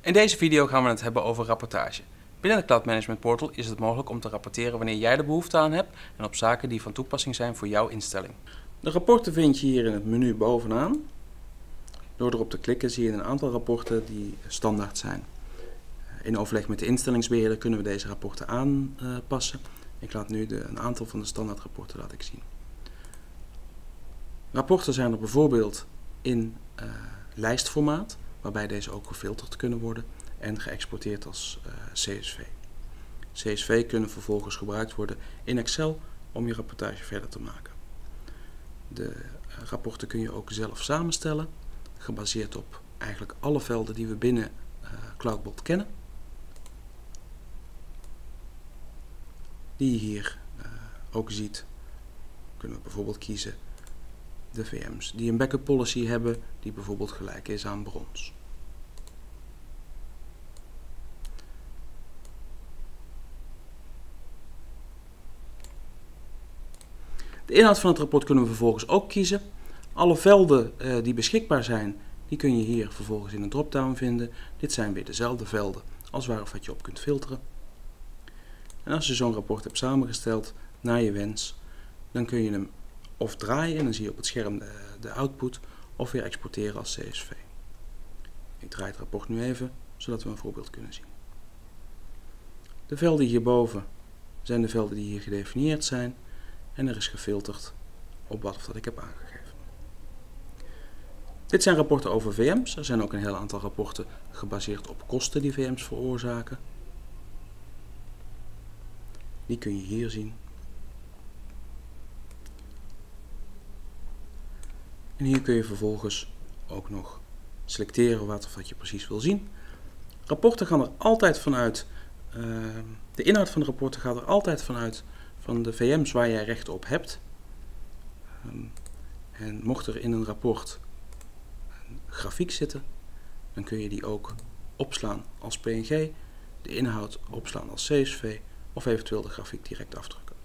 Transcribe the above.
In deze video gaan we het hebben over rapportage. Binnen de Cloud Management Portal is het mogelijk om te rapporteren wanneer jij de behoefte aan hebt en op zaken die van toepassing zijn voor jouw instelling. De rapporten vind je hier in het menu bovenaan. Door erop te klikken zie je een aantal rapporten die standaard zijn. In overleg met de instellingsbeheerder kunnen we deze rapporten aanpassen. Ik laat nu een aantal van de standaard rapporten laten zien. Rapporten zijn er bijvoorbeeld in lijstformaat, waarbij deze ook gefilterd kunnen worden en geëxporteerd als CSV. CSV kunnen vervolgens gebruikt worden in Excel om je rapportage verder te maken. De rapporten kun je ook zelf samenstellen, gebaseerd op eigenlijk alle velden die we binnen Cloudbot kennen. Die je hier ook ziet, kunnen we bijvoorbeeld kiezen de VM's die een backup policy hebben die bijvoorbeeld gelijk is aan brons. De inhoud van het rapport kunnen we vervolgens ook kiezen. Alle velden die beschikbaar zijn, die kun je hier vervolgens in een dropdown vinden. Dit zijn weer dezelfde velden als wat je op kunt filteren. En als je zo'n rapport hebt samengesteld naar je wens, dan kun je hem of draaien en dan zie je op het scherm de output, of weer exporteren als CSV. Ik draai het rapport nu even, zodat we een voorbeeld kunnen zien. De velden hierboven zijn de velden die hier gedefinieerd zijn en er is gefilterd op wat ik heb aangegeven. Dit zijn rapporten over VM's. Er zijn ook een heel aantal rapporten gebaseerd op kosten die VM's veroorzaken. Die kun je hier zien. En hier kun je vervolgens ook nog selecteren wat je precies wil zien. Rapporten gaan er altijd vanuit, de inhoud van de rapporten gaat er altijd vanuit van de VM's waar jij recht op hebt. En mocht er in een rapport een grafiek zitten, dan kun je die ook opslaan als PNG, de inhoud opslaan als CSV of eventueel de grafiek direct afdrukken.